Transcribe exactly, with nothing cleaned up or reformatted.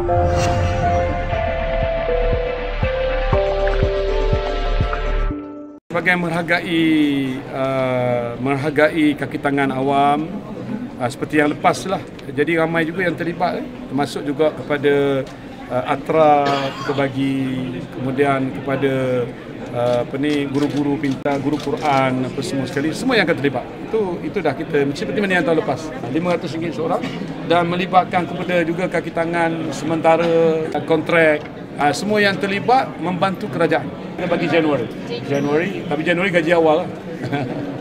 Sebagai menghargai uh, menghargai kaki tangan awam uh, seperti yang lepas lah. Jadi ramai juga yang terlibat, eh? termasuk juga kepada uh, Atra kita bagi, kemudian kepada uh, apa ni guru-guru pintar, guru Quran apa semua sekali, semua yang akan terlibat. Itu itu dah kita seperti mana yang tahun lepas. lima ratus ringgit seorang dan melibatkan kepada juga kaki tangan sementara, kontrak. Uh, semua yang terlibat membantu kerajaan. Kita bagi Januari. Januari, tapi Januari gaji awal lah.